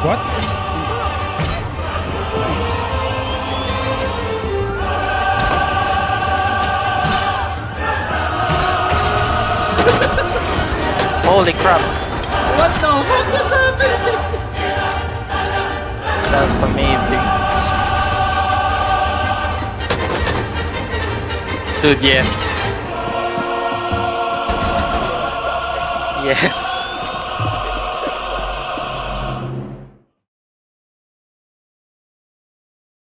What? Holy crap! What the fuck was happening? That's amazing. Dude, yes. Yes.